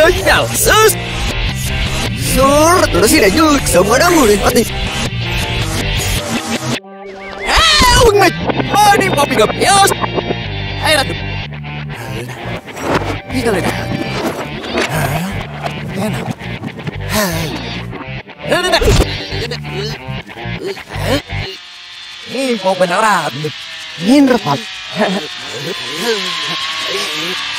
Sial, sus. Sur, terusin aja semua dah murid pati. Wing mate. Oh, ini mau pick up yos. Ayo tuh. Kita lihat. Enak. Ini mau beneran. Ini repat.